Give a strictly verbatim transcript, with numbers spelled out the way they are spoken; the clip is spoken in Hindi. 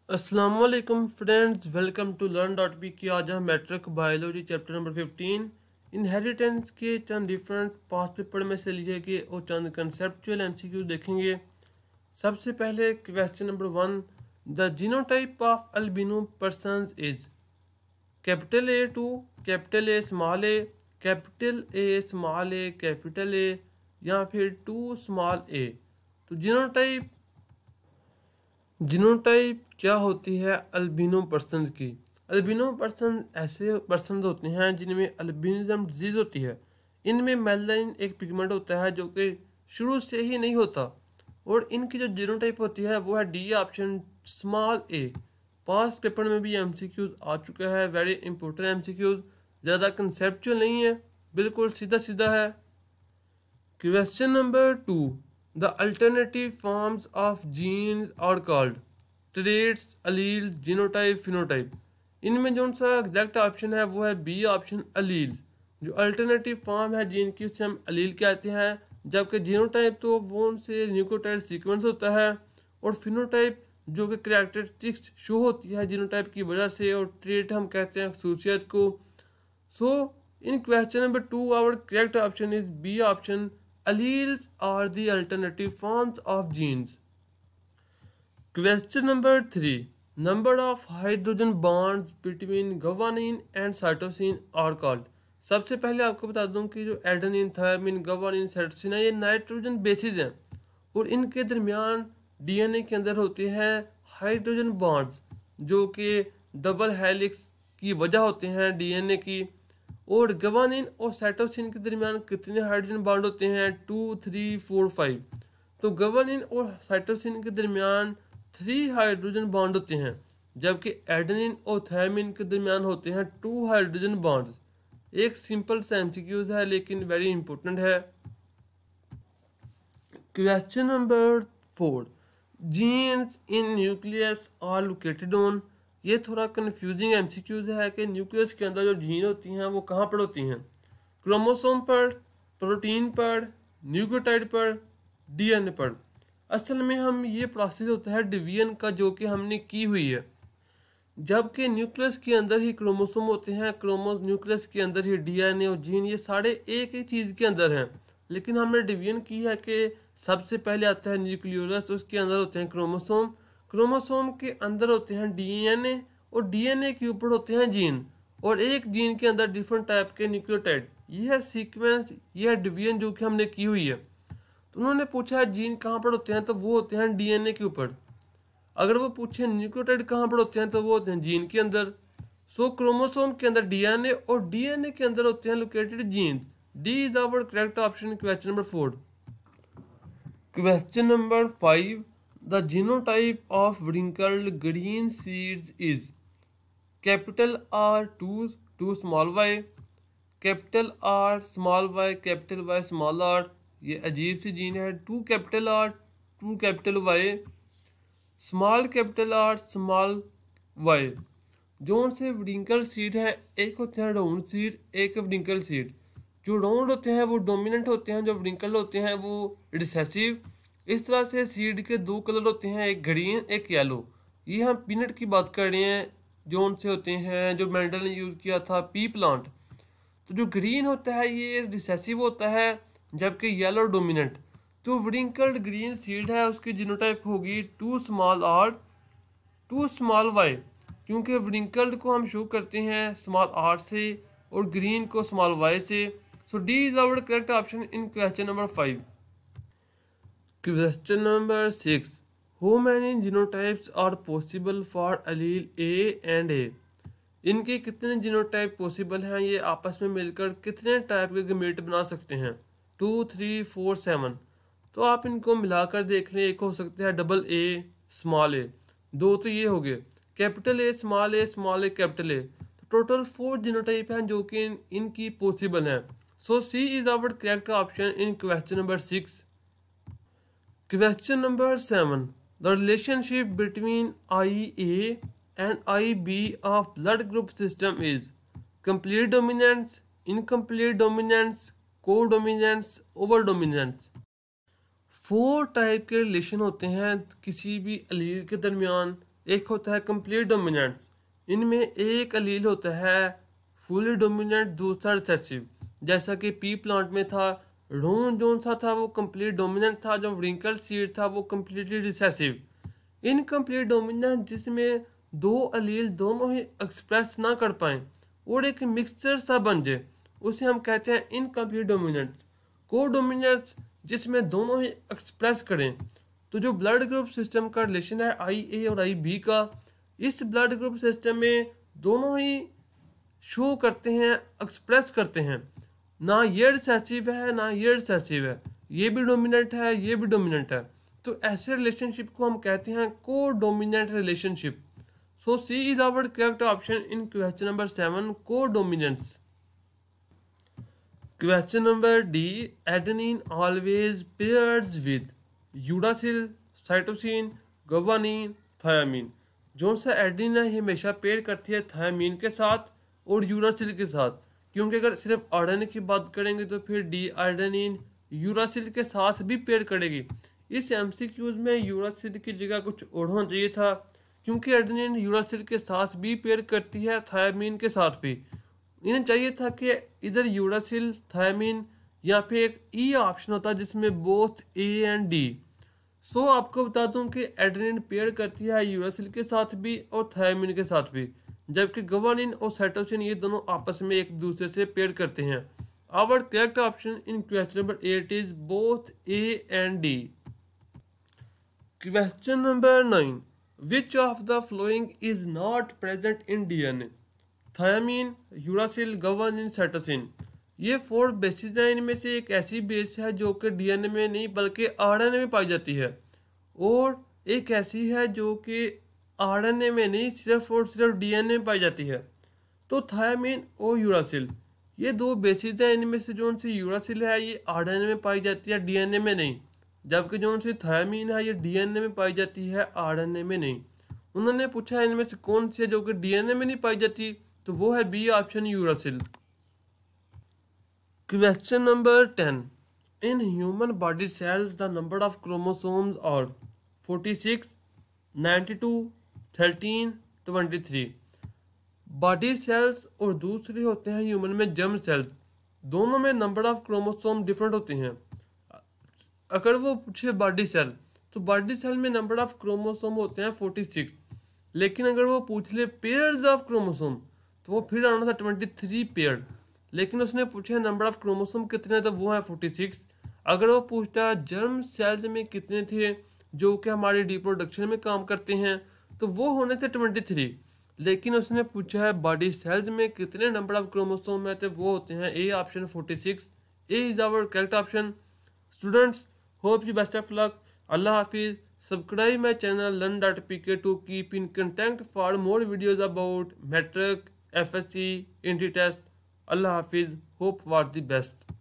अस्सलाम वालेकुम friends, welcome to learn dot P K. आज हम matric biology chapter number fifteen inheritance के चंद डिफरेंट पास पेपर में से लिए गए और चंद कंसेप्चुअल एमसीक्यू देखेंगे। सबसे पहले question number one, the genotype of albino persons is capital A two capital A small A, capital A small A capital A, या फिर टू स्मॉल ए। तो जीनोटाइप जीनोटाइप क्या होती है अल्बिनो पर्सन की? अल्बिनो पर्सन ऐसे पर्सन होते हैं जिनमें अल्बिनिज्म डिजीज होती है। इनमें मेलानिन एक पिगमेंट होता है जो कि शुरू से ही नहीं होता, और इनकी जो जीनोटाइप होती है वो है डी ऑप्शन स्मॉल ए। पास पेपर में भी एमसीक्यूज आ चुका है, वेरी इंपॉर्टेंट एमसीक्यूज, ज़्यादा कंसेप्चुअल नहीं है, बिल्कुल सीधा सीधा है। Question number two, The alternative forms of genes are called traits, alleles, genotype, phenotype। इनमें जो सा एग्जैक्ट ऑप्शन है वो है बी ऑप्शन alleles। जो अल्टरनेटिव फॉर्म है जीन की उसे हम अलील कहते हैं, जबकि जीनोटाइप तो वो उनसे न्यूक्लियोटाइड सीक्वेंस होता है, और फिनोटाइप जो कि कैरेक्टरिस्टिक्स शो होती है जीनोटाइप की वजह से, और ट्रेट हम कहते हैं खसूसियत को। So in question number two our correct option is B option, alleles are the alternative forms of genes। Question number three, number of hydrogen bonds between guanine and cytosine are called। सबसे पहले आपको बता दूं कि जो एडेनिन, थायमिन, गुआनिन, साइटोसिन है, ये नाइट्रोजन बेसिस हैं, और इनके दरमियान डीएनए के अंदर होते हैं हाइड्रोजन बॉन्ड्स जो कि डबल हेलिक्स की वजह होते हैं डीएनए की। और गुआनिन और साइटोसिन के दरमियान कितने हाइड्रोजन बॉन्ड होते हैं? Two, three, four, five. तो गुआनिन और साइटोसिन के दरमियान थ्री हाइड्रोजन बॉन्ड होते हैं, जबकि एडेनिन और थायमिन के दरमियान होते हैं टू हाइड्रोजन बॉन्ड्स। एक सिंपल सा एमसीक्यूज है लेकिन वेरी इंपॉर्टेंट है। Question number four, genes in nucleus are located on. ये थोड़ा कन्फ्यूजिंग एमसीक्यूज है कि न्यूक्लियस के अंदर जो जीन होती हैं वो कहाँ पर होती हैं? क्रोमोसोम पर, प्रोटीन पर, न्यूक्लियोटाइड पर, डीएनए पर। असल में हम ये प्रोसेस होता है डिवीजन का जो कि हमने की हुई है, जबकि न्यूक्लियस के अंदर ही क्रोमोसोम होते हैं, क्रोमोस न्यूक्लियस के अंदर ही डीएनए और जीन, ये सारे एक ही चीज़ के अंदर हैं। लेकिन हमने डिवीजन की है कि सबसे पहले आता है न्यूक्लियोलस, उसके अंदर होते हैं क्रोमोसोम, क्रोमोसोम के अंदर होते हैं डीएनए, और डीएनए के ऊपर होते हैं जीन, और एक जीन के अंदर डिफरेंट टाइप के न्यूक्लियोटाइड। यह है सीक्वेंस, यह है डिवीजन जो कि हमने की हुई है। तो उन्होंने पूछा है जीन कहाँ पर होते हैं, तो वो होते हैं डीएनए के ऊपर। अगर वो पूछे न्यूक्लियोटाइड कहाँ पर होते हैं, तो वो होते हैं जीन के अंदर। सो क्रोमोसोम के अंदर डीएनए और डीएनए के अंदर होते हैं located gene. D is our correct option question number four. Question number five, The genotype of wrinkled green seeds is capital R two, two small y, capital R small y, capital Y small r। ये अजीब सी जीन है, two capital R, two capital Y, small capital R small Y। जो से wrinkled सीड है, एक होते हैं राउंड सीड, एक wrinkled सीड। जो राउंड होते हैं वो डोमिनेंट होते हैं, जो wrinkled होते हैं वो रिसेसिव। इस तरह से सीड के दो कलर होते हैं, एक ग्रीन एक येलो। ये हम पीनट की बात कर रहे हैं, जो उनसे होते हैं जो मेंडल ने यूज़ किया था, पी प्लांट। तो जो ग्रीन होता है ये रिसेसिव होता है, जबकि येलो डोमिनेंट। तो व्रिंकल्ड ग्रीन सीड है, उसकी जीनोटाइप होगी two small R, two small Y, क्योंकि व्रिंकल्ड को हम शो करते हैं स्मॉल आर से और ग्रीन को स्मॉल वाई से। So D is our correct option in question number five. Question number six, how many genotypes are possible for allele A and A? इनके कितने जीनोटाइप पॉसिबल हैं, ये आपस में मिलकर कितने टाइप के गमेट बना सकते हैं? Two, three, four, seven. तो आप इनको मिलाकर देख लें, एक हो सकता है डबल ए स्मॉल ए, दो तो ये हो गए, capital A small A small A capital A. तो टोटल फोर जीनोटाइप हैं जो कि इन, इनकी पॉसिबल हैं। So C is our correct option in question number six. Question number seven, the relationship between I A and I B of blood group system is complete dominance, incomplete dominance, co-dominance, over-dominance। Four type के रिलेशन होते हैं किसी भी अलील के दरमियान एक होता है कंप्लीट डोमिनेंट्स। इनमें एक अलील होता है फुली डोमिनेंट, दूसरा रिसेसिव। जैसा कि पी प्लांट में था, ड्रोन जोन सा था वो कंप्लीट डोमिनेंट था, जो व्रिंकल सीड था वो कंप्लीटली रिसेसिव। इनकम्प्लीट डोमिनेंट जिसमें दो अलील दोनों ही एक्सप्रेस ना कर पाएं और एक मिक्सचर सा बन जाए, उसे हम कहते हैं इनकम्प्लीट डोमिनेंट्स। को डोमिनेंट्स जिसमें दोनों ही एक्सप्रेस करें। तो जो ब्लड ग्रुप सिस्टम का रिलेशन है आई ए और आई बी का, इस ब्लड ग्रुप सिस्टम में दोनों ही शो करते हैं, एक्सप्रेस करते हैं। ना ये रिसेसिव है ना ये रिसेसिव है, ये भी डोमिनेंट है ये भी डोमिनेंट है। तो ऐसे रिलेशनशिप को हम कहते हैं co-dominant relationship. So C is our correct option in question number seven, co-dominance. Question number D, adenine always pairs with uracil, cytosine, guanine, thymine. जो सा एडेनिन है हमेशा पेयर करती है थायामीन के साथ और यूरासिल के साथ, क्योंकि अगर सिर्फ आर्डेनिन की बात करेंगे तो फिर डी आर्डेनिन यूरासिल के साथ भी पेयर करेगी। इस एमसीक्यूज में यूरासिल की जगह कुछ और होना चाहिए था, क्योंकि एडेनिन यूरासिल के साथ भी पेयर करती है, थायामीन के साथ भी। इन्हें चाहिए था कि इधर यूरासिल, थायामीन या फिर एक ई ऑप्शन होता जिसमें both A and D. So आपको बता दूं कि एडेनिन पेयर करती है यूरासिल के साथ भी और थायामीन के साथ भी, जबकि गुआनिन और साइटोसिन ये दोनों आपस में एक दूसरे से पेयर करते हैं। Our correct option in question number eight is both A and D. Question number nine, which of the following is not present in DNA? Thymine, uracil, guanine, cytosine. ये फोर बेसिस हैं। इनमें से एक ऐसी बेस है जो कि डीएनए में नहीं बल्कि आरएनए में पाई जाती है, और एक ऐसी है जो कि आरएनए में नहीं सिर्फ और सिर्फ डीएनए में पाई जाती है। तो थायामीन और यूरासिल ये दो बेसिस हैं। इनमें से जो सी यूरासिल है ये आरएनए में पाई जाती है, डीएनए में नहीं, जबकि जो सी थायामीन है ये डीएनए में पाई जाती है, आरएनए में नहीं। उन्होंने पूछा इनमें से कौन सी है जो कि डीएनए में नहीं पाई जाती, तो वो है B option, uracil. Question number ten, in human body cells the number of chromosomes are forty six, ninety two, thirteen, twenty three. Body cells और दूसरे होते हैं ह्यूमन में जर्म सेल्स, दोनों में नंबर ऑफ क्रोमोसोम डिफरेंट होते हैं। अगर वो पूछे बॉडी सेल, तो बॉडी सेल में नंबर ऑफ क्रोमोसोम होते हैं फोर्टी सिक्स, लेकिन अगर वो पूछ ले पेयर्स ऑफ क्रोमोसोम तो वो फिर आना था ट्वेंटी थ्री पेयर, लेकिन उसने पूछा नंबर ऑफ क्रोमोसोम कितने, तो वो है फोर्टी सिक्स। अगर वो पूछता जर्म सेल्स में कितने थे जो कि हमारी रिप्रोडक्शन में काम करते हैं, तो वो होने थे ट्वेंटी थ्री, लेकिन उसने पूछा है बॉडी सेल्स में कितने नंबर ऑफ क्रोमोसोम है, तो वो होते हैं A option, forty six. A is our correct option. Students, hope you best of luck. अल्लाह हाफिज। Subscribe my channel learn dot p k to keep in contact for more videos about Matric, F S C, Intri test. Allah Hafiz. Hope for the best.